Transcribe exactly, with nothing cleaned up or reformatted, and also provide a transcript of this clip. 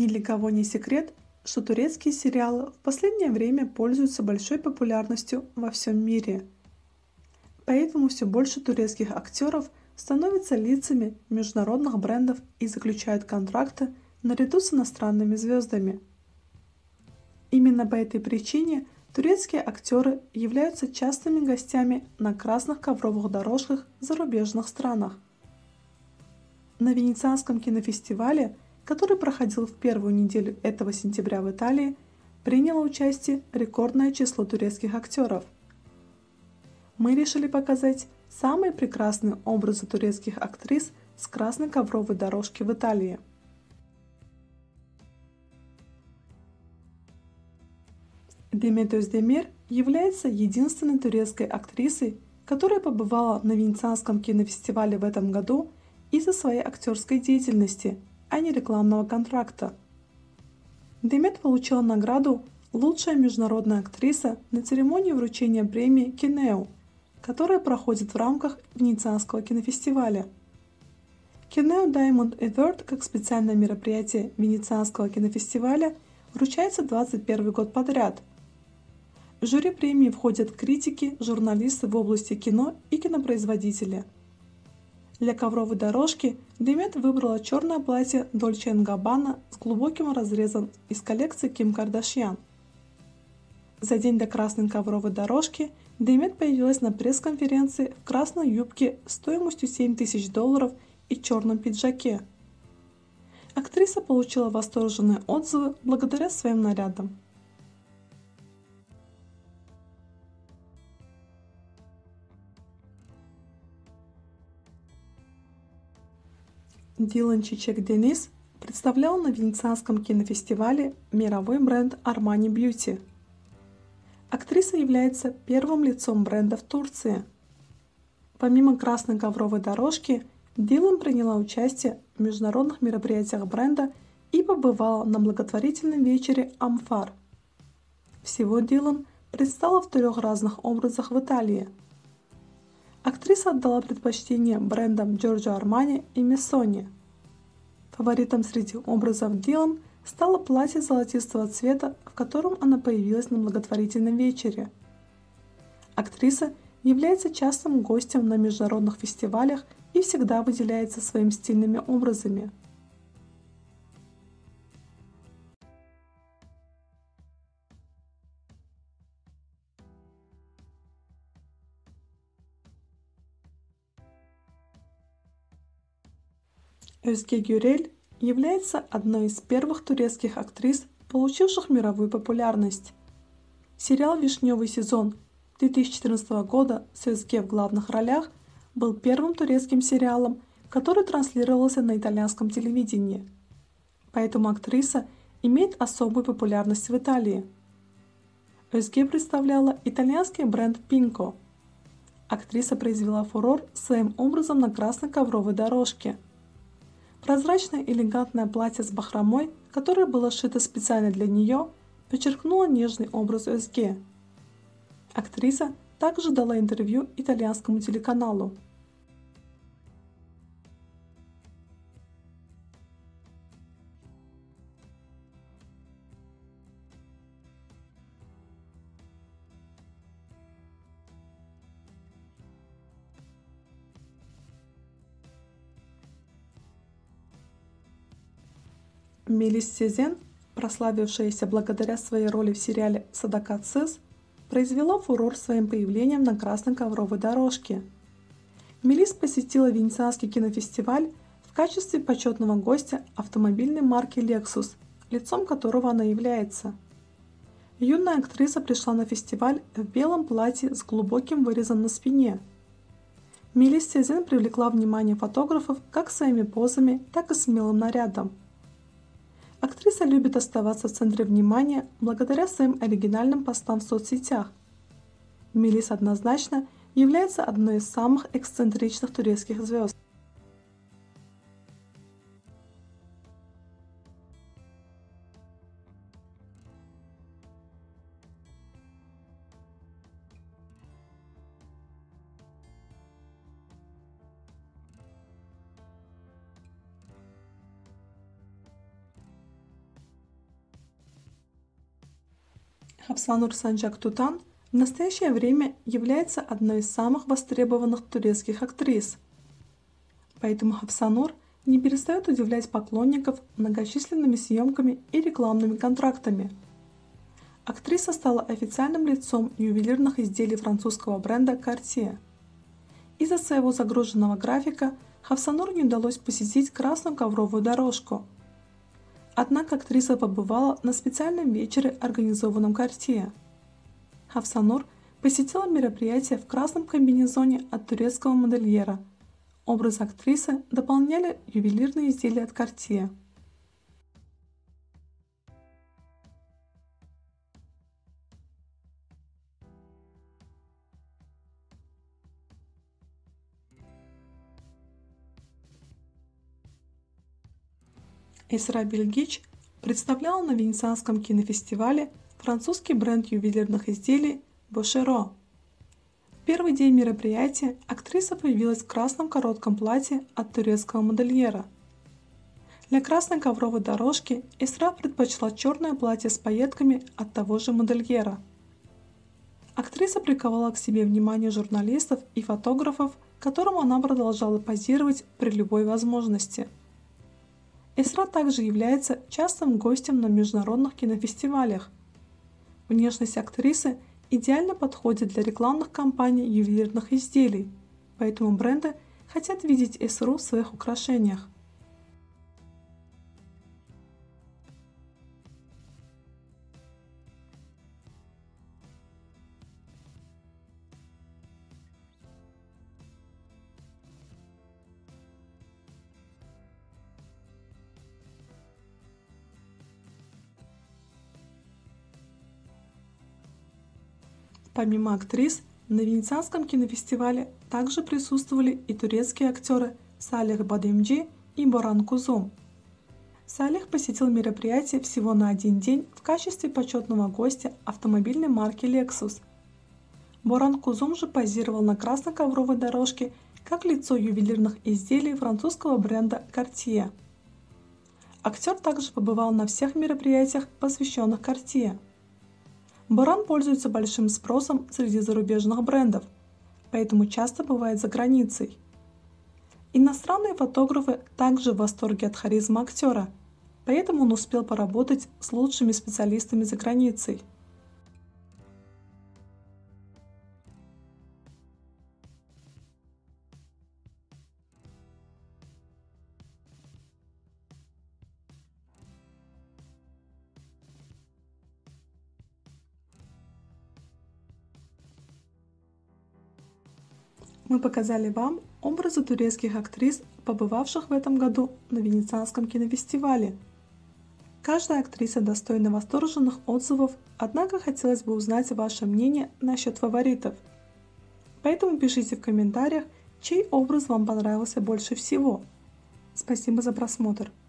Ни для кого не секрет, что турецкие сериалы в последнее время пользуются большой популярностью во всем мире. Поэтому все больше турецких актеров становятся лицами международных брендов и заключают контракты наряду с иностранными звездами. Именно по этой причине турецкие актеры являются частыми гостями на красных ковровых дорожках в зарубежных странах. На Венецианском кинофестивале, который проходил в первую неделю этого сентября в Италии, приняло участие рекордное число турецких актеров. Мы решили показать самые прекрасные образы турецких актрис с красной ковровой дорожки в Италии. Демет Özdemir является единственной турецкой актрисой, которая побывала на Венецианском кинофестивале в этом году из-за своей актерской деятельности, а не рекламного контракта. Демет получила награду «Лучшая международная актриса» на церемонии вручения премии «Кинео», которая проходит в рамках Венецианского кинофестиваля. Кинео Diamond Award как специальное мероприятие Венецианского кинофестиваля вручается двадцать первый год подряд. В жюри премии входят критики, журналисты в области кино и кинопроизводители. Для ковровой дорожки Демет выбрала черное платье Dolce энд Gabbana с глубоким разрезом из коллекции Ким Кардашьян. За день до красной ковровой дорожки Демет появилась на пресс-конференции в красной юбке стоимостью семь тысяч долларов и черном пиджаке. Актриса получила восторженные отзывы благодаря своим нарядам. Дилан Чичек Денис представлял на Венецианском кинофестивале мировой бренд Armani Beauty. Актриса является первым лицом бренда в Турции. Помимо красной ковровой дорожки, Дилан приняла участие в международных мероприятиях бренда и побывала на благотворительном вечере Амфар. Всего Дилан предстала в трех разных образах в Италии. Актриса отдала предпочтение брендам Giorgio Armani и Missoni. Фаворитом среди образов Дилан стало платье золотистого цвета, в котором она появилась на благотворительном вечере. Актриса является частым гостем на международных фестивалях и всегда выделяется своими стильными образами. Özge Gürel является одной из первых турецких актрис, получивших мировую популярность. Сериал «Вишневый сезон» две тысячи четырнадцатого года с Özge в главных ролях был первым турецким сериалом, который транслировался на итальянском телевидении. Поэтому актриса имеет особую популярность в Италии. Özge представляла итальянский бренд Pinko. Актриса произвела фурор своим образом на красной ковровой дорожке. Прозрачное элегантное платье с бахромой, которое было сшито специально для нее, подчеркнуло нежный образ Özge. Актриса также дала интервью итальянскому телеканалу. Мелис Сезен, прославившаяся благодаря своей роли в сериале «Садакат Сыз», произвела фурор своим появлением на красной ковровой дорожке. Мелис посетила Венецианский кинофестиваль в качестве почетного гостя автомобильной марки Lexus, лицом которого она является. Юная актриса пришла на фестиваль в белом платье с глубоким вырезом на спине. Мелис Сезен привлекла внимание фотографов как своими позами, так и смелым нарядом. Актриса любит оставаться в центре внимания благодаря своим оригинальным постам в соцсетях. Мелис однозначно является одной из самых эксцентричных турецких звезд. Хапсанур Санджак Тутан в настоящее время является одной из самых востребованных турецких актрис. Поэтому Хапсанур не перестает удивлять поклонников многочисленными съемками и рекламными контрактами. Актриса стала официальным лицом ювелирных изделий французского бренда Cartier. Из-за своего загруженного графика Хапсанур не удалось посетить красную ковровую дорожку. Однако актриса побывала на специальном вечере, организованном Cartier. Хапсанур посетила мероприятие в красном комбинезоне от турецкого модельера. Образ актрисы дополняли ювелирные изделия от Cartier. Эсра Бельгич представляла на Венецианском кинофестивале французский бренд ювелирных изделий Бошеро. В первый день мероприятия актриса появилась в красном коротком платье от турецкого модельера. Для красной ковровой дорожки Эсра предпочла черное платье с пайетками от того же модельера. Актриса приковала к себе внимание журналистов и фотографов, которым она продолжала позировать при любой возможности. Эсра также является частым гостем на международных кинофестивалях. Внешность актрисы идеально подходит для рекламных кампаний ювелирных изделий, поэтому бренды хотят видеть Эсру в своих украшениях. Помимо актрис, на Венецианском кинофестивале также присутствовали и турецкие актеры Салих Бадемджи и Боран Кузум. Салих посетил мероприятие всего на один день в качестве почетного гостя автомобильной марки Lexus. Боран Кузум же позировал на красной ковровой дорожке как лицо ювелирных изделий французского бренда Cartier. Актер также побывал на всех мероприятиях, посвященных Cartier. Боран пользуется большим спросом среди зарубежных брендов, поэтому часто бывает за границей. Иностранные фотографы также в восторге от харизмы актера, поэтому он успел поработать с лучшими специалистами за границей. Мы показали вам образы турецких актрис, побывавших в этом году на Венецианском кинофестивале. Каждая актриса достойна восторженных отзывов, однако хотелось бы узнать ваше мнение насчет фаворитов. Поэтому пишите в комментариях, чей образ вам понравился больше всего. Спасибо за просмотр.